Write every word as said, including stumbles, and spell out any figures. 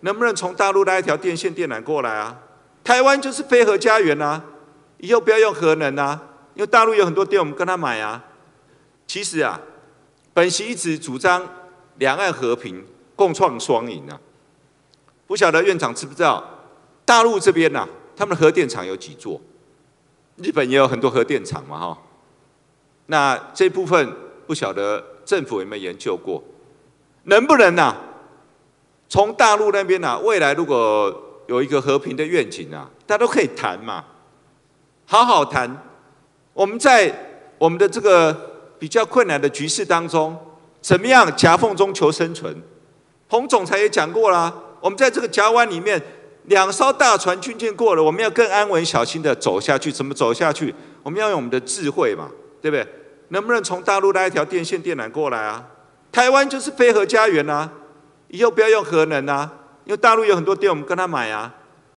能不能从大陆拉一条电线电缆过来啊？台湾就是非核家园啊，以后不要用核能啊，因为大陆有很多电我们跟他买啊。其实啊，本席一直主张两岸和平共创双赢啊。不晓得院长知不知道，大陆这边啊，他们的核电厂有几座？日本也有很多核电厂嘛，哈。那这部分不晓得政府有没有研究过，能不能啊，从大陆那边啊，未来如果有一个和平的愿景啊，大家都可以谈嘛，好好谈。我们在我们的这个比较困难的局势当中，怎么样夹缝中求生存？洪总裁也讲过啦，我们在这个夹湾里面，两艘大船军舰过了，我们要更安稳小心的走下去。怎么走下去？我们要用我们的智慧嘛，对不对？能不能从大陆拉一条电线电缆过来啊？台湾就是非核家园啊，以后不要用核能啊，因为大陆有很多电我们跟他买啊。